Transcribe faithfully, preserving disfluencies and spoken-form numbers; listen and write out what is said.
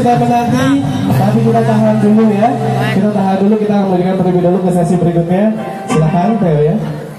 sudah menanti, tapi kita tahan dulu ya. Kita tahan dulu, kita akan memberikan terlebih dahulu ke sesi berikutnya. Silakan Theo ya.